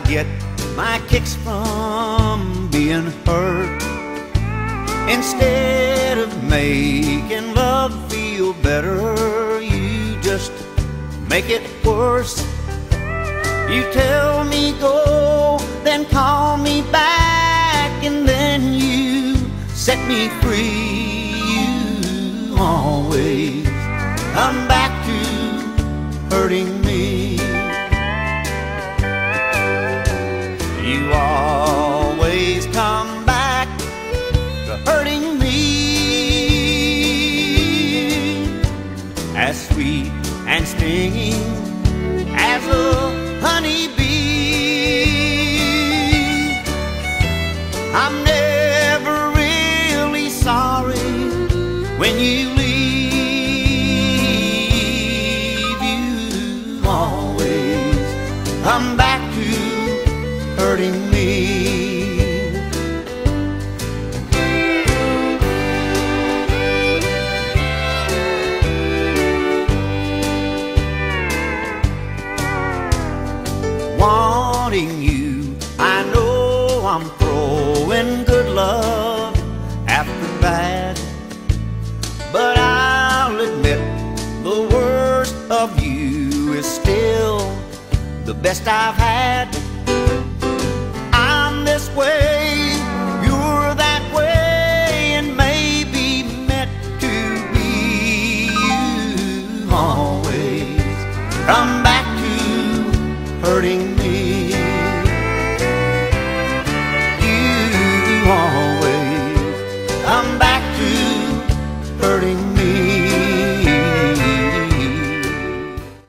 get my kicks from being hurt. Instead of making love feel better, you just make it worse. You tell me go, then call me back, and then you set me free. You always come back to hurting me. You always come back to hurting me. As sweet and stinging as a honeybee, I'm never really sorry when you leave. You always come back to hurting me. Wanting you, I know I'm throwing good love after bad, but I'll admit the worst of you is still the best I've had.